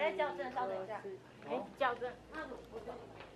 在校正，稍等一下。哎，校正。那我就。